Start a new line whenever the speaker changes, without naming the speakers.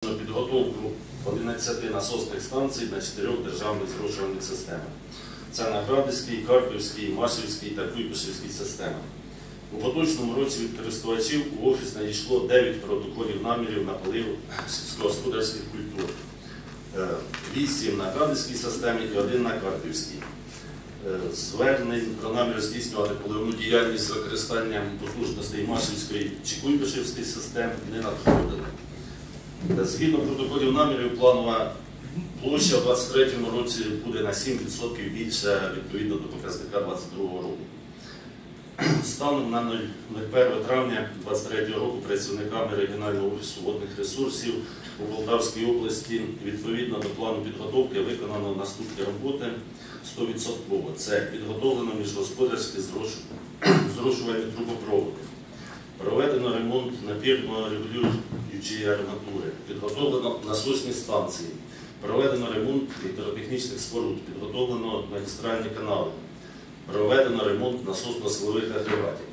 здійснено підготовку 11 насосних станцій на 4 державних зрошувальних системах. Це на Градівській, Харківській, Машівській та Куйбишевській системах. У поточному році від користувачів у офіс надійшло 9 протоколів намірів на полив сільськогосподарських культур. 8 на Градівській системі і 1 на Харківській. Звернень про намір здійснювати поливну діяльність з використанням потужностей Машівської чи Куйбишевської систем не надходили. Згідно протоколів намірів, планова площа у 2023 році буде на 7% більша відповідно до показника 2022 року. Станом на 01 травня 2023 року працівниками регіонального офісу водних ресурсів у Полтавській області відповідно до плану підготовки виконано наступні роботи 100%. Це підготовлено міжгосподарські зрошувальні трубопроводи, проведено ремонт напірно-регулюючої арматури, підготовлено насосні станції, проведено ремонт гідротехнічних споруд, підготовлено магістральні канали, проведено ремонт насосно-силових агрегатів.